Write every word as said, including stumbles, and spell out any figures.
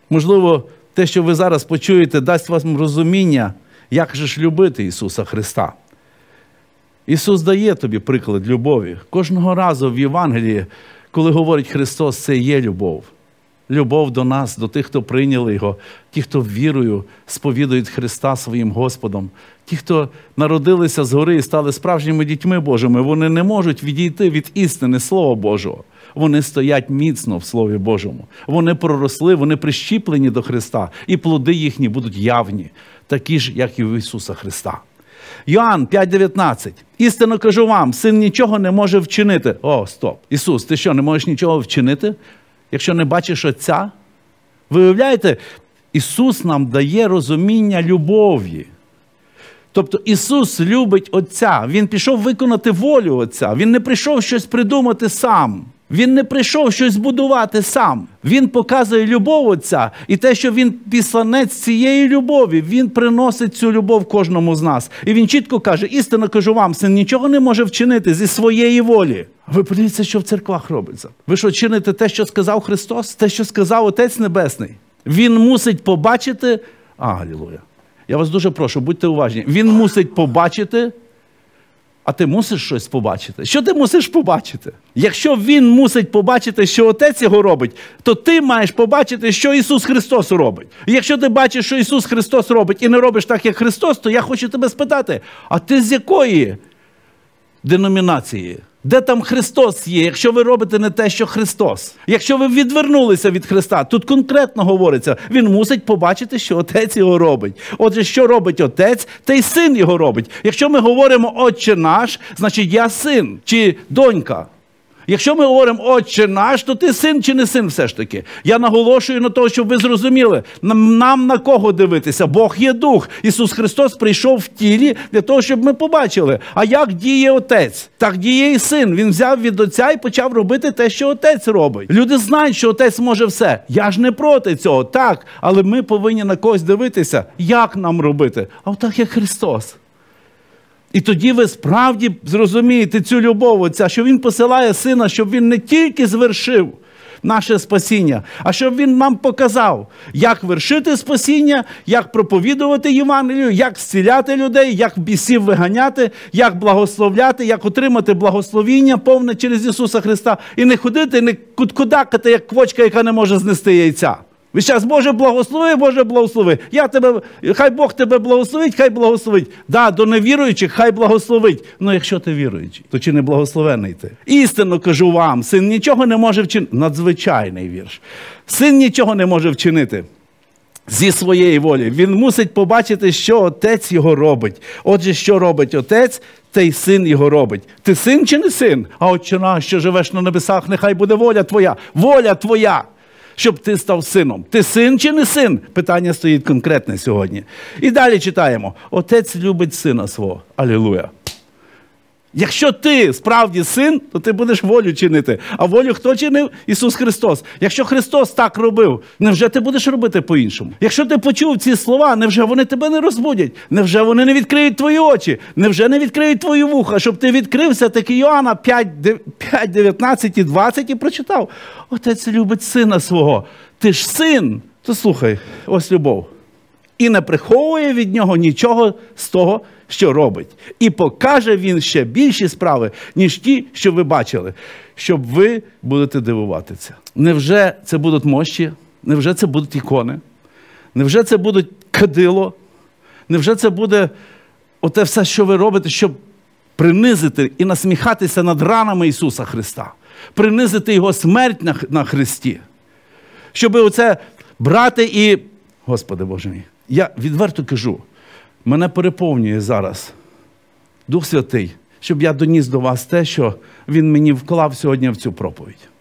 Можливо, те, що ви зараз почуєте, дасть вам розуміння, як же ж любити Ісуса Христа. Ісус дає тобі приклад любові. Кожного разу в Євангелії, коли говорить Христос, це є любов. Любов до нас, до тих, хто прийняли Його, ті, хто вірою сповідують Христа своїм Господом. Ті, хто народилися згори і стали справжніми дітьми Божими, вони не можуть відійти від істини Слова Божого. Вони стоять міцно в Слові Божому. Вони проросли, вони прищіплені до Христа, і плоди їхні будуть явні, такі ж, як і в Ісуса Христа. Йоанн п'ять дев'ятнадцять. «Істинно кажу вам, син нічого не може вчинити». О, стоп. Ісус, ти що, не можеш нічого вчинити, якщо не бачиш Отця? Ви уявляєте, Ісус нам дає розуміння любові. Тобто Ісус любить Отця. Він пішов виконати волю Отця. Він не прийшов щось придумати сам. Він не прийшов щось будувати сам. Він показує любов Отця. І те, що Він післанець цієї любові, Він приносить цю любов кожному з нас. І Він чітко каже, істинно кажу вам, син нічого не може вчинити зі своєї волі. Ви подивіться, що в церквах робиться. Ви що, чините те, що сказав Христос? Те, що сказав Отець Небесний? Він мусить побачити... А, алілуя. Я вас дуже прошу, будьте уважні. Він мусить побачити... А ти мусиш щось побачити? Що ти мусиш побачити? Якщо він мусить побачити, що Отець його робить, то ти маєш побачити, що Ісус Христос робить. І якщо ти бачиш, що Ісус Христос робить і не робиш так, як Христос, то я хочу тебе спитати, а ти з якої деномінації? Де там Христос є, якщо ви робите не те, що Христос? Якщо ви відвернулися від Христа, тут конкретно говориться, Він мусить побачити, що Отець його робить. Отже, що робить Отець, та й Син його робить. Якщо ми говоримо «Отче наш», значить я син чи донька. Якщо ми говоримо «Отче наш», то ти син чи не син все ж таки. Я наголошую на те, щоб ви зрозуміли, нам, нам на кого дивитися. Бог є Дух. Ісус Христос прийшов в тілі для того, щоб ми побачили. А як діє Отець? Так діє і Син. Він взяв від Отця і почав робити те, що Отець робить. Люди знають, що Отець може все. Я ж не проти цього, так. Але ми повинні на когось дивитися. Як нам робити? А отак, як Христос. І тоді ви справді зрозумієте цю любов Отця, що Він посилає Сина, щоб Він не тільки звершив наше спасіння, а щоб Він нам показав, як вершити спасіння, як проповідувати Євангелію, як зціляти людей, як бісів виганяти, як благословляти, як отримати благословіння повне через Ісуса Христа. І не ходити, не куткудакати, як квочка, яка не може знести яйця. Ви зараз, Боже, благослови, Боже, благослови. Я тебе, хай Бог тебе благословить, хай благословить. Да, до невіруючих хай благословить. Ну, якщо ти віруючий, то чи не благословений ти? Істинно кажу вам, син нічого не може вчинити. Надзвичайний вірш. Син нічого не може вчинити зі своєї волі. Він мусить побачити, що Отець його робить. Отже, що робить Отець, та й Син його робить. Ти син чи не син? А Отче наш, що живеш на небесах, нехай буде воля твоя. Воля твоя! Щоб ти став сином. Ти син чи не син? Питання стоїть конкретне сьогодні. І далі читаємо. Отець любить сина свого. Алілуя. Якщо ти справді син, то ти будеш волю чинити. А волю хто чинив? Ісус Христос. Якщо Христос так робив, невже ти будеш робити по-іншому? Якщо ти почув ці слова, невже вони тебе не розбудять? Невже вони не відкриють твої очі? Невже не відкриють твої вуха? Щоб ти відкрився, таки Йоанна п'ять, дев'ятнадцять і двадцять і прочитав. Отець любить сина свого. Ти ж син. То слухай, ось любов. І не приховує від нього нічого з того, що робить. І покаже він ще більші справи, ніж ті, що ви бачили, щоб ви будете дивуватися. Невже це будуть мощі? Невже це будуть ікони? Невже це будуть кадило? Невже це буде оте все, що ви робите, щоб принизити і насміхатися над ранами Ісуса Христа? Принизити Його смерть на, на Христі? Щоб оце брати і... Господи Боже мій, я відверто кажу, мене переповнює зараз Дух Святий, щоб я доніс до вас те, що Він мені вклав сьогодні в цю проповідь.